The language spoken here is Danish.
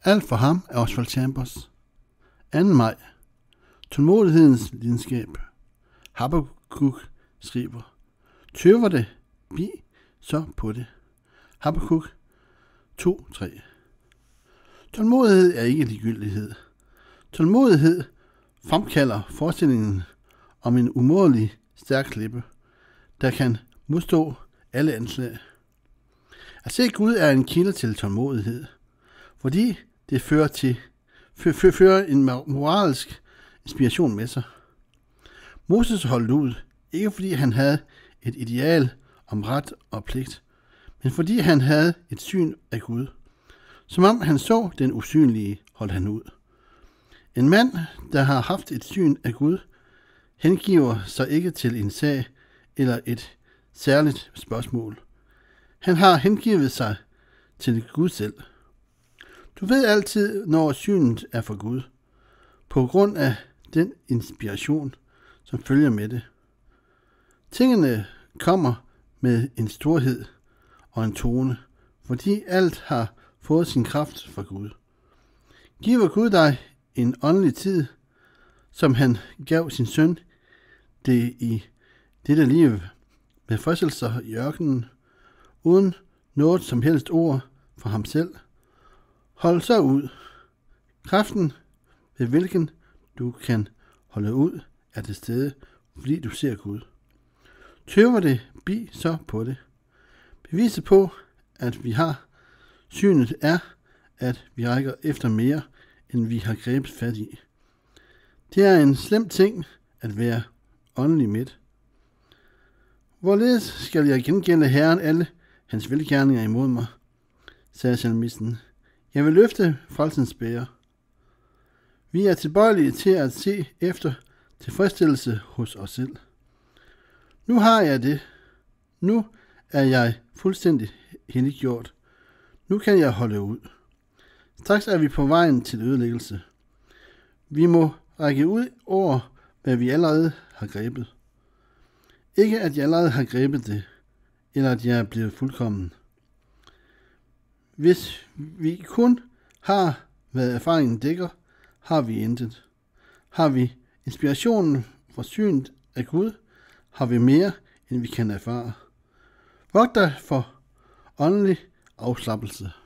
Alt for ham er Oswald Chambers. 2. maj. Tålmodighedens lidenskab. Habakuk skriver: Tøver det, bi så på det. Habakuk 2:3. Tålmodighed er ikke ligegyldighed. Tålmodighed fremkalder forestillingen om en umådelig stærk klippe, der kan modstå alle anslag. At se Gud er en kilde til tålmodighed, fordi det fører en moralsk inspiration med sig. Moses holdt ud, ikke fordi han havde et ideal om ret og pligt, men fordi han havde et syn af Gud. Som om han så den usynlige, holdt han ud. En mand, der har haft et syn af Gud, hengiver sig ikke til en sag eller et særligt spørgsmål. Han har hengivet sig til Gud selv. Du ved altid, når synet er for Gud, på grund af den inspiration, som følger med det. Tingene kommer med en storhed og en tone, fordi alt har fået sin kraft fra Gud. Giver Gud dig en åndelig tid, som han gav sin søn det i dette liv, med fristelser i ørkenen, uden noget som helst ord fra ham selv. Hold så ud. Kraften, ved hvilken du kan holde ud, er til stede, fordi du ser Gud. Tøver det, bi så på det. Beviset på, at vi har synet, er, at vi rækker efter mere, end vi har grebet fat i. Det er en slem ting at være åndelig midt. Hvorledes skal jeg gengælde Herren alle hans velgerninger imod mig, sagde salmisten. Jeg vil løfte frelsens bæger. Vi er tilbøjelige til at se efter tilfredsstillelse hos os selv. Nu har jeg det. Nu er jeg fuldstændig helliggjort. Nu kan jeg holde ud. Straks er vi på vejen til ødelæggelse. Vi må række ud over, hvad vi allerede har grebet. Ikke at jeg allerede har grebet det, eller at jeg er blevet fuldkommen. Hvis vi kun har, hvad erfaringen dækker, har vi intet. Har vi inspirationen fra synet af Gud, har vi mere, end vi kan erfare. Vogt dig for åndelig afslappelse.